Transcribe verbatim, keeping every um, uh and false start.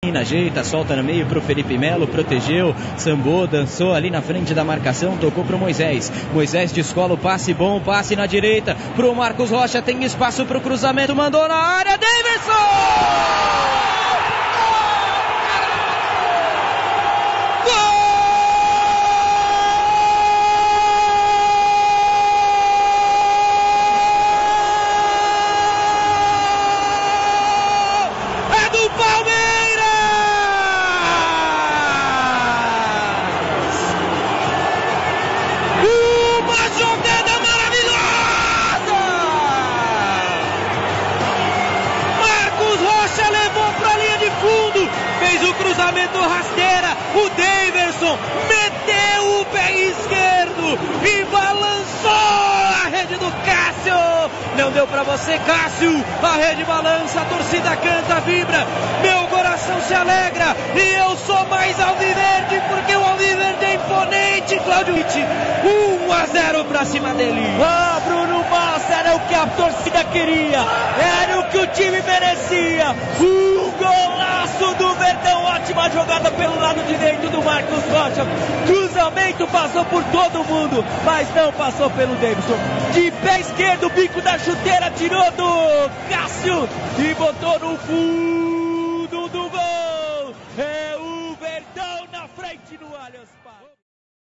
Ajeita, solta no meio pro Felipe Melo, protegeu, sambou, dançou ali na frente da marcação, tocou pro Moisés. Moisés descola o passe bom, passe na direita pro Marcos Rocha, tem espaço pro cruzamento, mandou na área, Daverson! Fez o cruzamento rasteira, o Daverson meteu o pé esquerdo e balançou a rede do Cássio. Não deu pra você, Cássio, a rede balança, a torcida canta, vibra, meu coração se alegra e eu sou mais alviverde porque o alviverde é imponente, Cláudio Witt, um a zero pra cima dele. Ah, Bruno Massa, era o que a torcida queria, era o que o time merecia, um golaço do Verdão, ótima jogada pelo lado direito do Marcos Rocha, cruzamento passou por todo mundo, mas não passou pelo Davidson, de pé esquerdo, bico da chuteira, tirou do Cássio e botou no fundo do gol, é o Verdão na frente no Allianz.